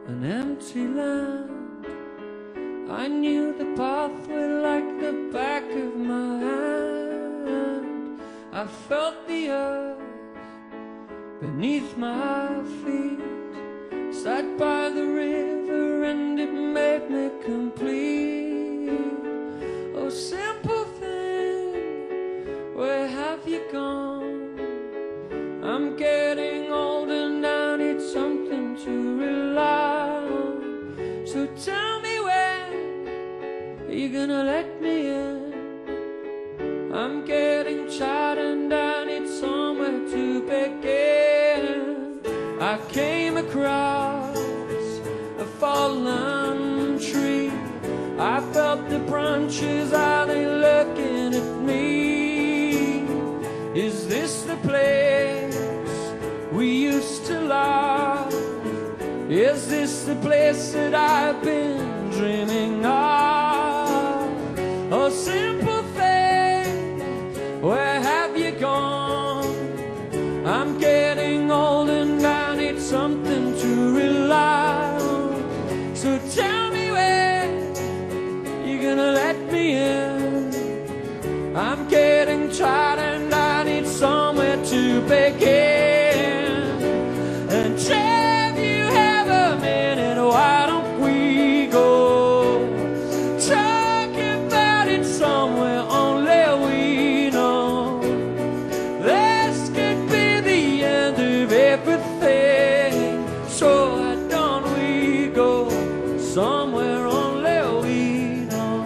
an empty land. I knew the pathway like the back of my hand. I felt the earth beneath my feet, sat by the river and it made me complete. Oh simple thing, where have you gone? I'm getting old and I need something to rely on. So tell me when you're gonna let me in. I'm getting tired and I need somewhere to begin. I came across a fallen tree. I felt the branches, are they looking at me? Is this the place we used to love? Is this the place that I've been dreaming of? Oh simple thing, where have you gone? I'm getting old and I need something to rely on. So tell me when you're gonna let me in. I'm getting tired and I need somewhere to begin. And if you have a minute, why don't we go talk about it somewhere only we know? This could be the end of everything, so why don't we go somewhere only we know?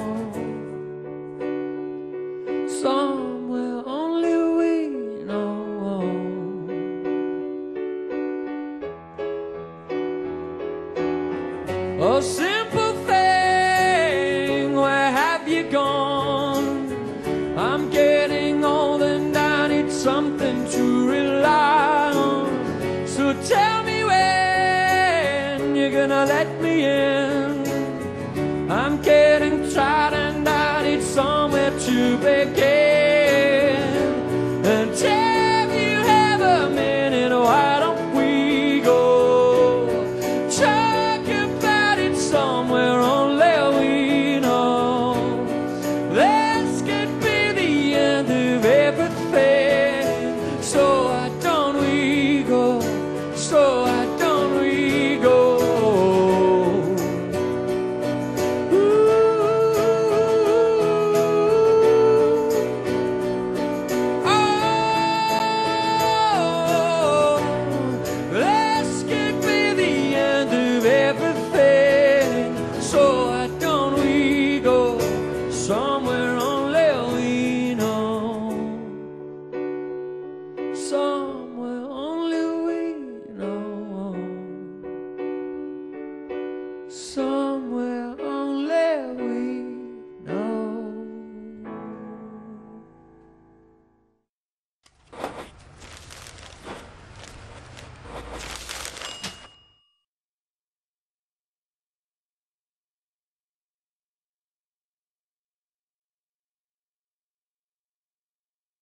Somewhere only we know. Oh simple thing, where have you gone? I'm getting old and I need something to rely on. So tell me when you're gonna let me in. I'm getting tired and I need somewhere to begin. And if you have a minute, why don't we go talk about it somewhere only we know? This could be the end of everything, so why don't we go? So why don't we go? Somewhere only we know. Somewhere only we know.